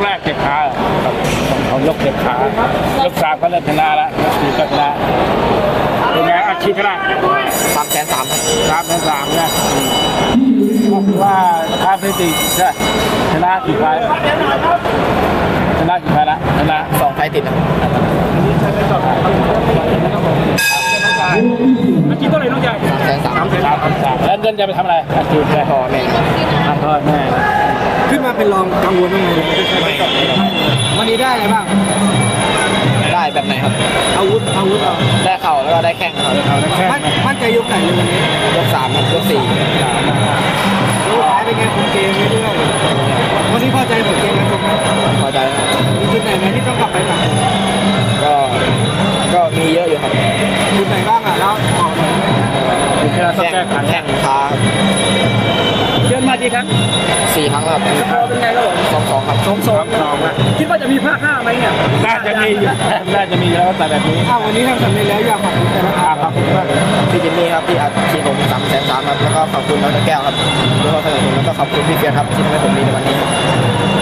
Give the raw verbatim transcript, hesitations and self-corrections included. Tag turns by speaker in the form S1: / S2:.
S1: แรกเจ็บขาเขายกเจ็บขายกสามก็เริ่มชนะแล้วยกสี่ก็ชนะเป็นไงอาชีพชนะ
S2: สามแสนสาม
S1: สามแสนสามนะว่าทาสถิติใช่ชนะกี่ไฟชนะกี่ไฟละชนะ
S2: สองไฟติดนะ
S1: อาชีพเท่าไหร่น้องใหญ่
S2: สามแสนสาม
S1: แล้วเงินจะไปทำอะไรอาชีพแม่
S2: พ่อแม่
S1: พ่อแม่
S3: ขึ้นมาเป็นรองกังวลบ้างไหมวันนี้ได้อะไรบ้าง
S2: ได้แบบไหนครับ
S3: อาวุธอาวุธเรา
S2: ได้เข่าแล้วก็ได้แข้งครับ
S3: มั่นใจยกไหนเลยวันนี้
S2: ยกสามครับยกสี่
S3: ยกท้ายเป็นไงผมเกมไม่ด้วยวันนี้พอใจผลเกมกันไหม
S2: พอใจครับ
S3: มีจุดไหนไหมที่ต้องกลับไปปรับ
S2: ก็ก็มีเยอะอยู่ครับ
S3: จุดไหนบ้างอ่ะแล้วออก
S2: แข้งแข้งขา
S1: เชิญมากี่ครั้ง
S2: สี่ครั้งครับ
S1: สกอร์เป็นไงครับผม
S2: สองสองครับ
S1: สองสองสองนะคิดว่าจะมีภาคห้าไหมเนี่ยน่าจะมีน่าจะมีแล้วแต่แบบนี้
S3: อ้าววันนี้ทำสำเร็จแล้วอยากขอบคุณนะ
S1: ครับขอบคุณมาก
S2: พี่จิมมี่ครับที่อัดทีผมสามแสนสามครับแล้วก็ขอบคุณน้องแก้วครับแล้วก็สนับสนุนแล้วก็ขอบคุณพี่เฟียร์ครับที่ทำให้ผมมีในวันนี้